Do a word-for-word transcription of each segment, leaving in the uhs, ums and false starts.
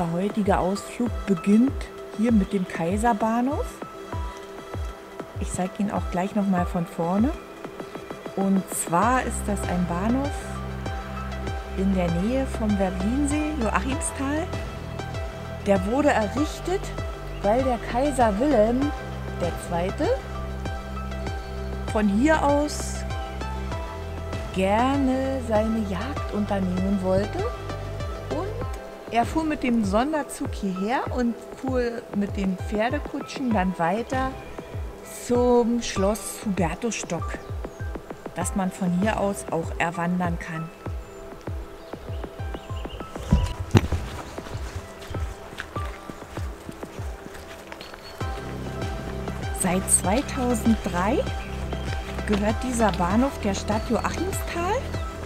Unser heutiger Ausflug beginnt hier mit dem Kaiserbahnhof. Ich zeige ihn auch gleich noch mal von vorne. Und zwar ist das ein Bahnhof in der Nähe vom Werblinsee, Joachimsthal. Der wurde errichtet, weil der Kaiser Wilhelm der Zweite von hier aus gerne seine Jagd unternehmen wollte. Und er fuhr mit dem Sonderzug hierher und fuhr mit den Pferdekutschen dann weiter zum Schloss Hubertusstock, das man von hier aus auch erwandern kann. Seit zweitausenddrei gehört dieser Bahnhof der Stadt Joachimsthal.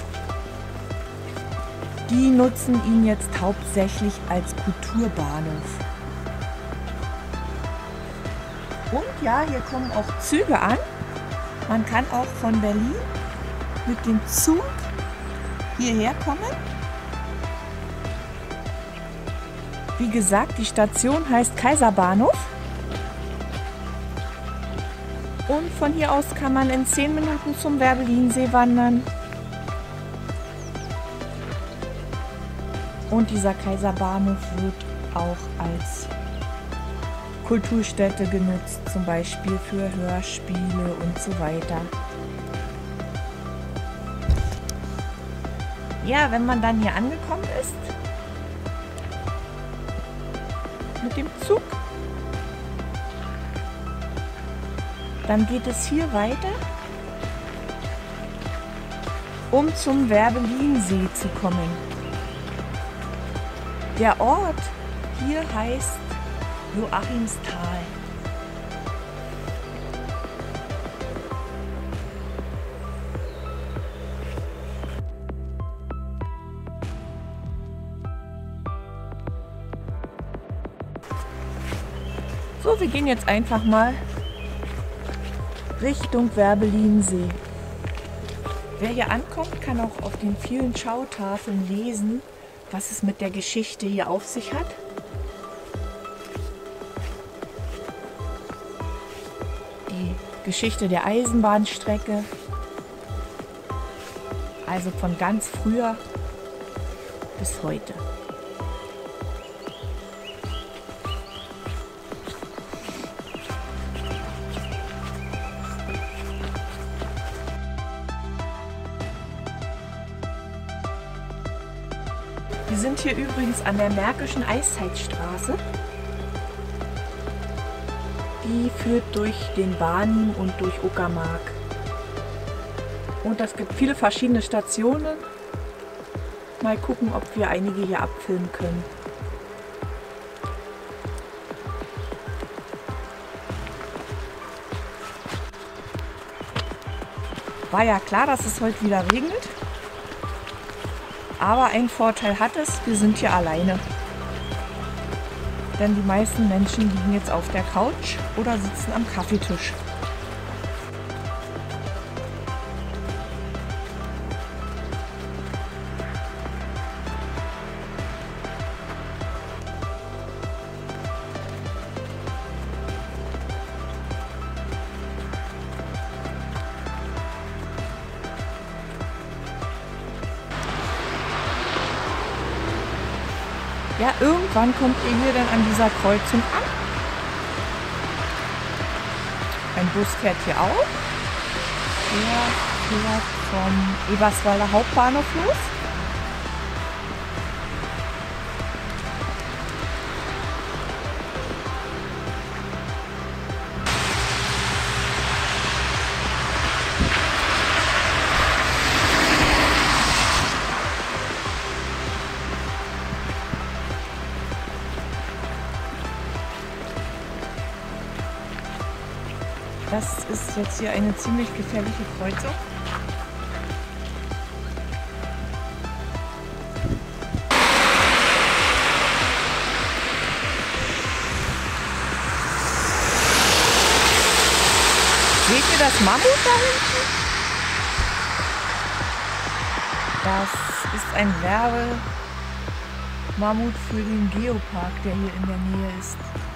Die nutzen ihn jetzt hauptsächlich als Kulturbahnhof. Und ja, hier kommen auch Züge an. Man kann auch von Berlin mit dem Zug hierher kommen. Wie gesagt, die Station heißt Kaiserbahnhof. Und von hier aus kann man in zehn Minuten zum Werblinsee wandern. Und dieser Kaiserbahnhof wird auch als Kulturstätte genutzt, zum Beispiel für Hörspiele und so weiter. Ja, wenn man dann hier angekommen ist, mit dem Zug, dann geht es hier weiter, um zum Werblinsee zu kommen. Der Ort hier heißt Joachimsthal. So, wir gehen jetzt einfach mal Richtung Werblinsee. Wer hier ankommt, kann auch auf den vielen Schautafeln lesen, was es mit der Geschichte hier auf sich hat. Die Geschichte der Eisenbahnstrecke, also von ganz früher bis heute. Wir sind hier übrigens an der Märkischen Eiszeitstraße. Die führt durch den Barnim und durch Uckermark. Und es gibt viele verschiedene Stationen. Mal gucken, ob wir einige hier abfilmen können. War ja klar, dass es heute wieder regnet. Aber ein Vorteil hat es, wir sind hier alleine. Denn die meisten Menschen liegen jetzt auf der Couch oder sitzen am Kaffeetisch. Ja, irgendwann kommt ihr hier dann an dieser Kreuzung an. Ein Bus fährt hier auch. Der fährt vom Eberswalder Hauptbahnhof los. Das ist jetzt hier eine ziemlich gefährliche Kreuzung. Seht ihr das Mammut da hinten? Das ist ein Mammut für den Geopark, der hier in der Nähe ist.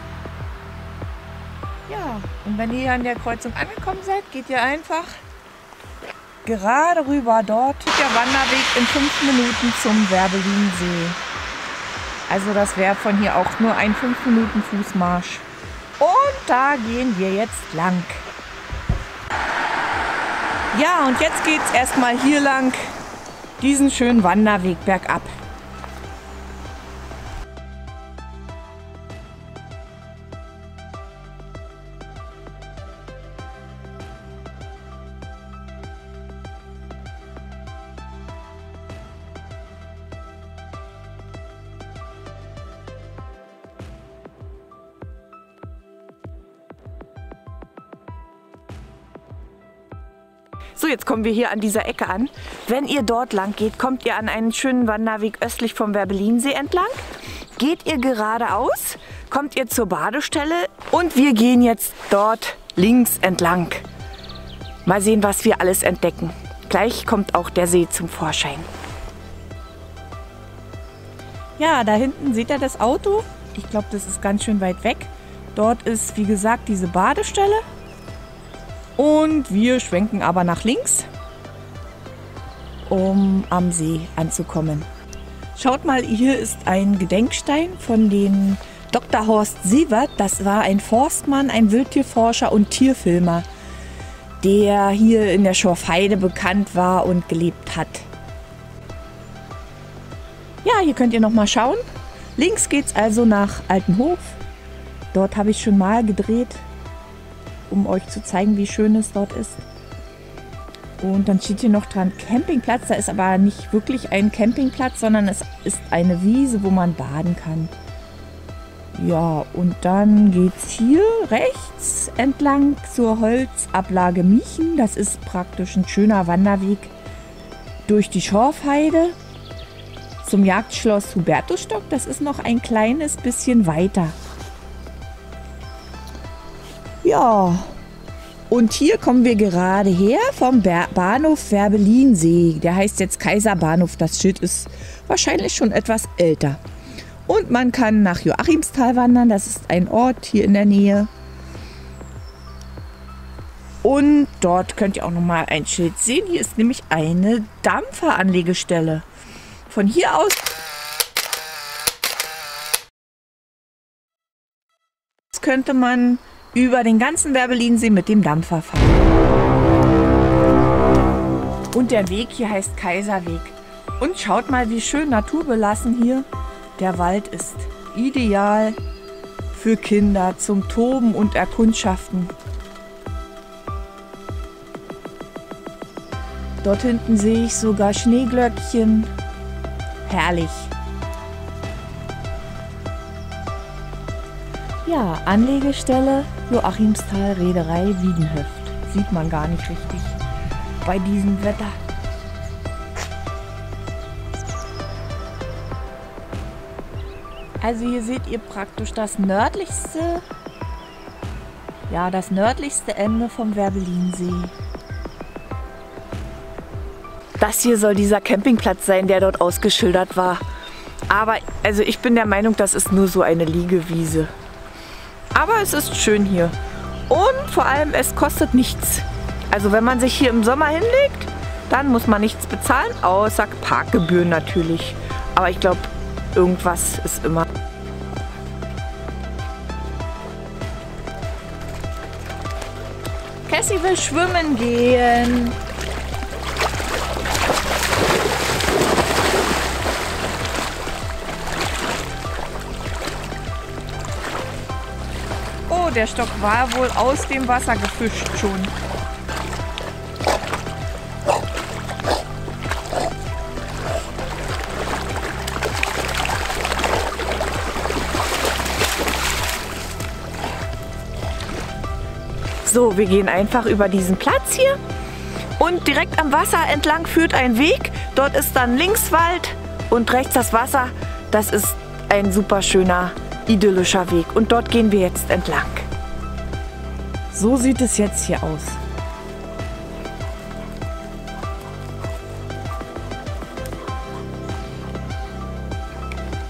Ja, und wenn ihr hier an der Kreuzung angekommen seid, geht ihr einfach gerade rüber. Dort führt der Wanderweg in fünf Minuten zum Werbelinsee. Also das wäre von hier auch nur ein fünf Minuten Fußmarsch. Und da gehen wir jetzt lang. Ja, und jetzt geht es erstmal hier lang, diesen schönen Wanderweg bergab. So, jetzt kommen wir hier an dieser Ecke an. Wenn ihr dort lang geht, kommt ihr an einen schönen Wanderweg östlich vom Werbelinsee entlang. Geht ihr geradeaus, kommt ihr zur Badestelle und wir gehen jetzt dort links entlang. Mal sehen, was wir alles entdecken. Gleich kommt auch der See zum Vorschein. Ja, da hinten seht ihr das Auto. Ich glaube, das ist ganz schön weit weg. Dort ist, wie gesagt, diese Badestelle. Und wir schwenken aber nach links, um am See anzukommen. Schaut mal, hier ist ein Gedenkstein von den Doktor Horst Sievert. Das war ein Forstmann, ein Wildtierforscher und Tierfilmer, der hier in der Schorfheide bekannt war und gelebt hat. Ja, hier könnt ihr noch mal schauen. Links geht es also nach Altenhof. Dort habe ich schon mal gedreht, um euch zu zeigen, wie schön es dort ist. Und dann steht hier noch dran Campingplatz. Da ist aber nicht wirklich ein Campingplatz, sondern es ist eine Wiese, wo man baden kann. Ja, und dann geht es hier rechts entlang zur Holzablage Miechen. Das ist praktisch ein schöner Wanderweg durch die Schorfheide zum Jagdschloss Hubertusstock. Das ist noch ein kleines bisschen weiter. Ja, und hier kommen wir gerade her vom Bahnhof Werbelinsee. Der heißt jetzt Kaiserbahnhof. Das Schild ist wahrscheinlich schon etwas älter. Und man kann nach Joachimsthal wandern. Das ist ein Ort hier in der Nähe. Und dort könnt ihr auch noch mal ein Schild sehen. Hier ist nämlich eine Dampferanlegestelle. Von hier aus könnte man über den ganzen Werbelinsee mit dem Dampfer fahren. Und der Weg hier heißt Kaiserweg. Und schaut mal, wie schön naturbelassen hier der Wald ist. Ideal für Kinder zum Toben und Erkundschaften. Dort hinten sehe ich sogar Schneeglöckchen. Herrlich. Ja, Anlegestelle Joachimsthal Reederei Wiedenhöft. Sieht man gar nicht richtig bei diesem Wetter. Also hier seht ihr praktisch das nördlichste, ja, das nördlichste Ende vom Werbelinsee. Das hier soll dieser Campingplatz sein, der dort ausgeschildert war. Aber also ich bin der Meinung, das ist nur so eine Liegewiese. Aber es ist schön hier. Und vor allem, es kostet nichts. Also wenn man sich hier im Sommer hinlegt, dann muss man nichts bezahlen, außer Parkgebühren natürlich. Aber ich glaube, irgendwas ist immer. Cassie will schwimmen gehen. Oh, der Stock war wohl aus dem Wasser gefischt schon. So, wir gehen einfach über diesen Platz hier und direkt am Wasser entlang führt ein Weg. Dort ist dann links Wald und rechts das Wasser. Das ist ein super schöner, idyllischer Weg und dort gehen wir jetzt entlang. So sieht es jetzt hier aus.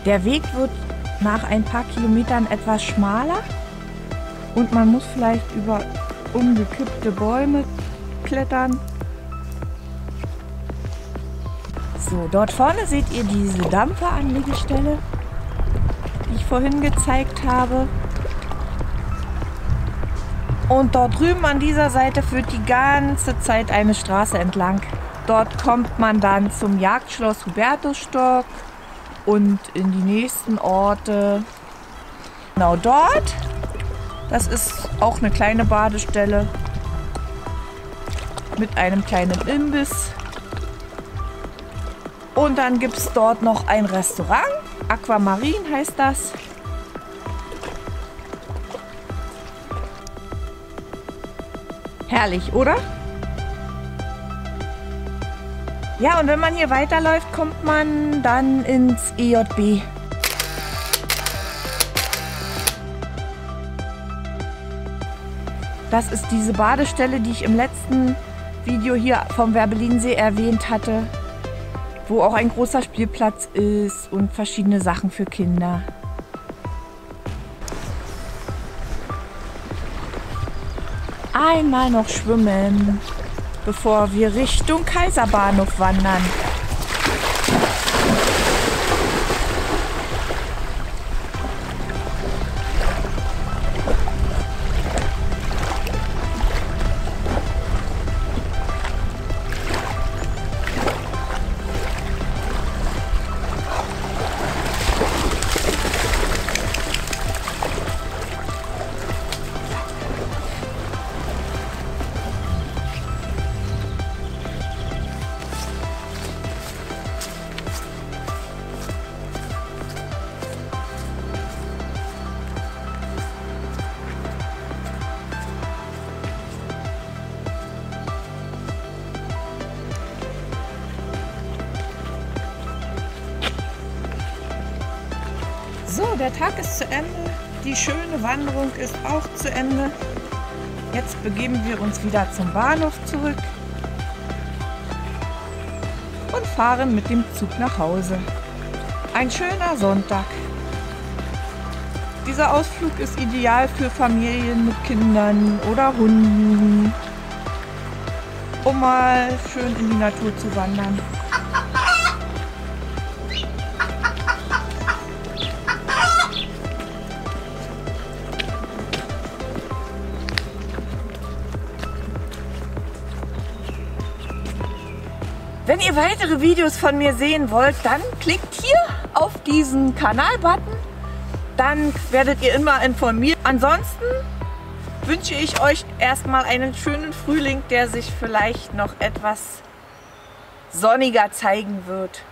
Der Weg wird nach ein paar Kilometern etwas schmaler und man muss vielleicht über umgekippte Bäume klettern. So, dort vorne seht ihr diese Dampferanlegestelle, die ich vorhin gezeigt habe. Und dort drüben an dieser Seite führt die ganze Zeit eine Straße entlang. Dort kommt man dann zum Jagdschloss Hubertusstock und in die nächsten Orte. Genau dort, das ist auch eine kleine Badestelle mit einem kleinen Imbiss. Und dann gibt es dort noch ein Restaurant, Aquamarin heißt das. Herrlich, oder? Ja, und wenn man hier weiterläuft, kommt man dann ins E J B. Das ist diese Badestelle, die ich im letzten Video hier vom Werbelinsee erwähnt hatte, wo auch ein großer Spielplatz ist und verschiedene Sachen für Kinder. Einmal noch schwimmen, bevor wir Richtung Kaiserbahnhof wandern. So, der Tag ist zu Ende. Die schöne Wanderung ist auch zu Ende. Jetzt begeben wir uns wieder zum Bahnhof zurück und fahren mit dem Zug nach Hause. Ein schöner Sonntag. Dieser Ausflug ist ideal für Familien mit Kindern oder Hunden, um mal schön in die Natur zu wandern. Wenn ihr weitere Videos von mir sehen wollt, dann klickt hier auf diesen Kanal-Button. Dann werdet ihr immer informiert. Ansonsten wünsche ich euch erstmal einen schönen Frühling, der sich vielleicht noch etwas sonniger zeigen wird.